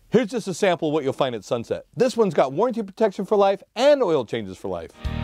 Here's just a sample of what you'll find at Sunset. This one's got warranty protection for life and oil changes for life.